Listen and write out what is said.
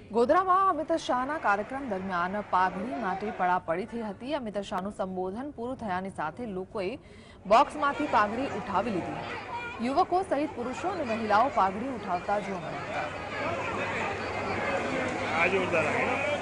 ગોધરામાં અમિત શાહના કાર્યક્રમ દરમિયાન પાઘડી માટે પડાપડી થઈ હતી। અમિત શાહનું સંબોધન પૂરું થયાની સાથે લોકોએ બોક્સમાંથી પાઘડી ઉઠાવી લીધી। યુવકો સહિત પુરુષો અને મહિલાઓ પાઘડી ઉઠાવતા જોવા મળ્યા હતા।